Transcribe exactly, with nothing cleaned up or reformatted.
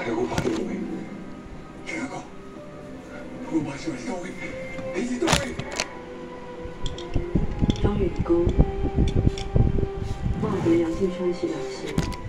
大家我把到位，聽一個，我馬上嚟到位，你至到位。 张远公，望得梁静川是良心。